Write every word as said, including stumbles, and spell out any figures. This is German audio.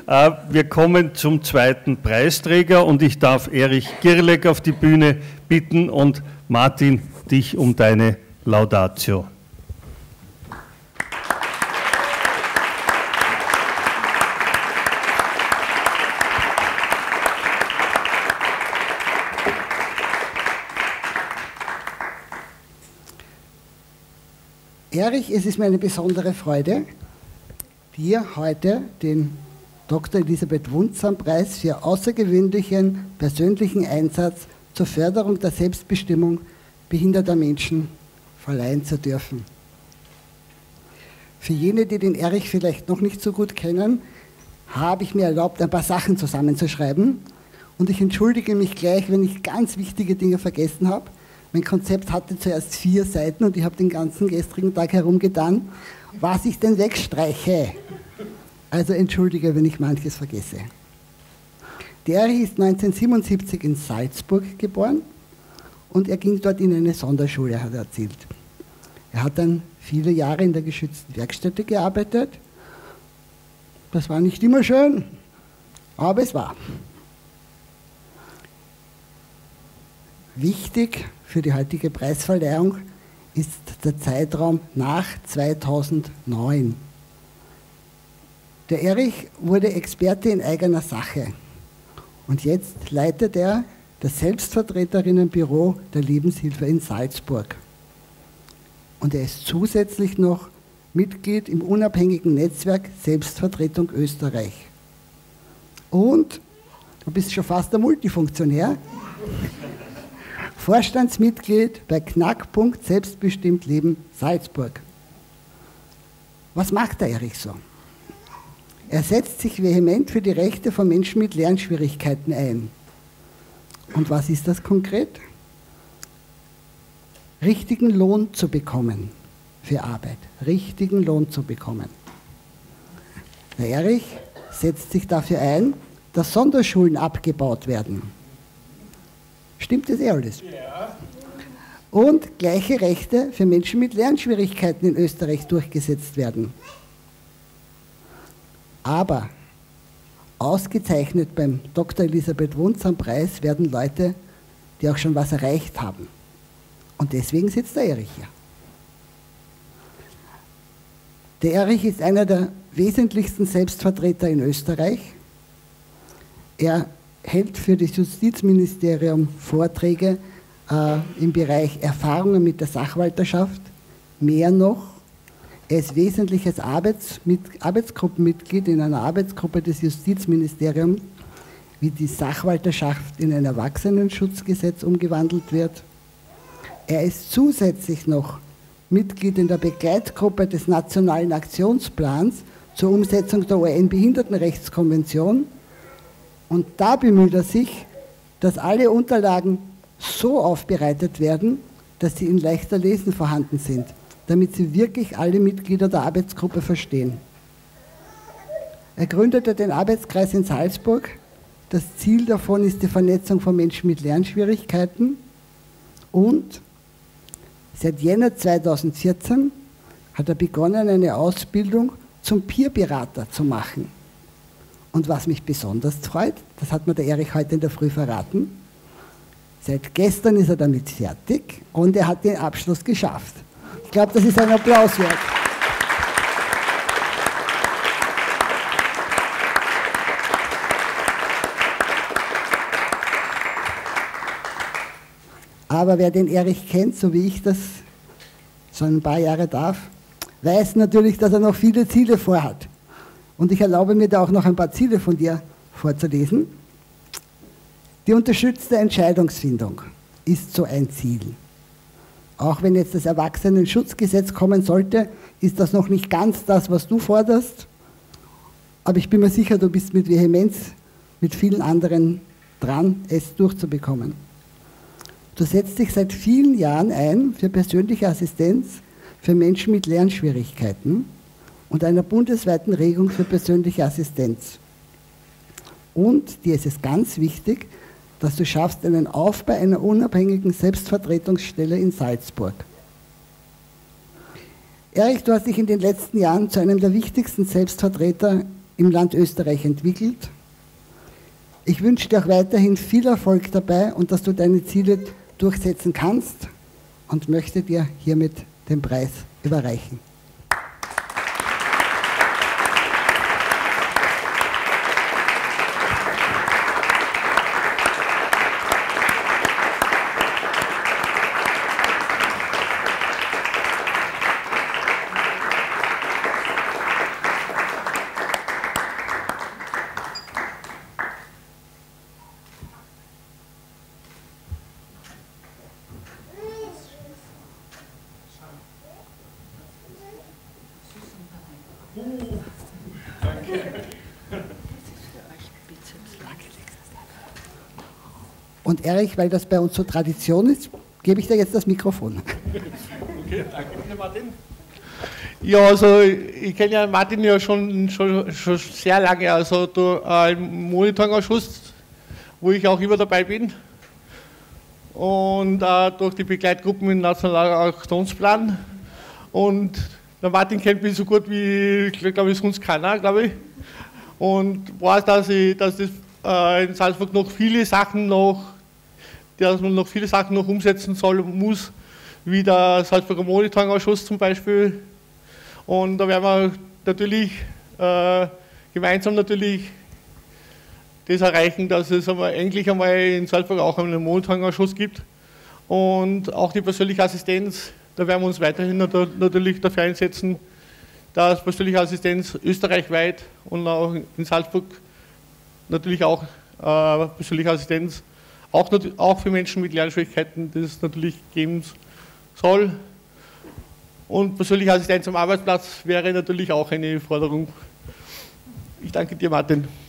Äh, wir kommen zum zweiten Preisträger und ich darf Erich Girlek auf die Bühne bitten und Martin, dich um deine Laudatio. Erich, es ist mir eine besondere Freude, dir heute den Doktor Elisabeth Wundsam-Preis für außergewöhnlichen persönlichen Einsatz zur Förderung der Selbstbestimmung behinderter Menschen verleihen zu dürfen. Für jene, die den Erich vielleicht noch nicht so gut kennen, habe ich mir erlaubt, ein paar Sachen zusammenzuschreiben. Und ich entschuldige mich gleich, wenn ich ganz wichtige Dinge vergessen habe. Mein Konzept hatte zuerst vier Seiten und ich habe den ganzen gestrigen Tag herumgetan, was ich denn wegstreiche. Also entschuldige, wenn ich manches vergesse. Der Erich ist neunzehnhundertsiebenundsiebzig in Salzburg geboren und er ging dort in eine Sonderschule, hat er erzählt. Er hat dann viele Jahre in der geschützten Werkstätte gearbeitet. Das war nicht immer schön, aber es war. Wichtig für die heutige Preisverleihung ist der Zeitraum nach zweitausendneun. Der Erich wurde Experte in eigener Sache und jetzt leitet er das Selbstvertreterinnenbüro der Lebenshilfe in Salzburg. Und er ist zusätzlich noch Mitglied im unabhängigen Netzwerk Selbstvertretung Österreich. Und, du bist schon fast ein Multifunktionär, Vorstandsmitglied bei Knackpunkt Selbstbestimmt Leben Salzburg. Was macht der Erich so? Er setzt sich vehement für die Rechte von Menschen mit Lernschwierigkeiten ein. Und was ist das konkret? Richtigen Lohn zu bekommen für Arbeit. Richtigen Lohn zu bekommen. Der Erich setzt sich dafür ein, dass Sonderschulen abgebaut werden. Stimmt das eh alles? Ja. Und gleiche Rechte für Menschen mit Lernschwierigkeiten in Österreich durchgesetzt werden. Aber ausgezeichnet beim Doktor Elisabeth Wundsam-Preis werden Leute, die auch schon was erreicht haben. Und deswegen sitzt der Erich hier. Der Erich ist einer der wesentlichsten Selbstvertreter in Österreich. Er hält für das Justizministerium Vorträge äh, im Bereich Erfahrungen mit der Sachwalterschaft. Mehr noch, er ist wesentliches Arbeits mit, Arbeitsgruppenmitglied in einer Arbeitsgruppe des Justizministeriums, wie die Sachwalterschaft in ein Erwachsenenschutzgesetz umgewandelt wird. Er ist zusätzlich noch Mitglied in der Begleitgruppe des Nationalen Aktionsplans zur Umsetzung der U N-Behindertenrechtskonvention. Und da bemüht er sich, dass alle Unterlagen so aufbereitet werden, dass sie in leichter Lesen vorhanden sind, damit sie wirklich alle Mitglieder der Arbeitsgruppe verstehen. Er gründete den Arbeitskreis in Salzburg. Das Ziel davon ist die Vernetzung von Menschen mit Lernschwierigkeiten. Und seit Jänner zweitausendvierzehn hat er begonnen, eine Ausbildung zum Peerberater zu machen. Und was mich besonders freut, das hat mir der Erich heute in der Früh verraten, seit gestern ist er damit fertig und er hat den Abschluss geschafft. Ich glaube, das ist ein Applaus wert. Aber wer den Erich kennt, so wie ich das schon ein paar Jahre darf, weiß natürlich, dass er noch viele Ziele vorhat. Und ich erlaube mir da auch noch ein paar Ziele von dir vorzulesen. Die unterstützte Entscheidungsfindung ist so ein Ziel. Auch wenn jetzt das Erwachsenenschutzgesetz kommen sollte, ist das noch nicht ganz das, was du forderst. Aber ich bin mir sicher, du bist mit Vehemenz, mit vielen anderen dran, es durchzubekommen. Du setzt dich seit vielen Jahren ein für persönliche Assistenz für Menschen mit Lernschwierigkeiten und einer bundesweiten Regelung für persönliche Assistenz. Und dir ist es ganz wichtig, dass du schaffst einen Aufbau einer unabhängigen Selbstvertretungsstelle in Salzburg. Erich, du hast dich in den letzten Jahren zu einem der wichtigsten Selbstvertreter im Land Österreich entwickelt. Ich wünsche dir auch weiterhin viel Erfolg dabei und dass du deine Ziele durchsetzen kannst und möchte dir hiermit den Preis überreichen. Und Erich, weil das bei uns so Tradition ist, gebe ich dir jetzt das Mikrofon. Okay, danke, Martin. Ja, also ich kenne ja Martin ja schon, schon, schon sehr lange, also da, äh, im Monitoring-Ausschuss, wo ich auch immer dabei bin. Und äh, durch die Begleitgruppen im Nationalen Aktionsplan. Und der Martin kennt mich so gut wie, glaube ich, sonst keiner, glaube ich. Und weiß, dass, ich, dass das äh, in Salzburg noch viele Sachen noch dass man noch viele Sachen noch umsetzen soll und muss, wie der Salzburger Monitoring-Ausschuss zum Beispiel. Und da werden wir natürlich äh, gemeinsam natürlich das erreichen, dass es einmal, endlich einmal in Salzburg auch einen Monitoring-Ausschuss gibt. Und auch die persönliche Assistenz, da werden wir uns weiterhin natürlich dafür einsetzen, dass persönliche Assistenz österreichweit und auch in Salzburg natürlich auch äh, persönliche Assistenz Auch, auch für Menschen mit Lernschwierigkeiten, das es natürlich geben soll. Und persönliche Assistenz am Arbeitsplatz wäre natürlich auch eine Forderung. Ich danke dir, Martin.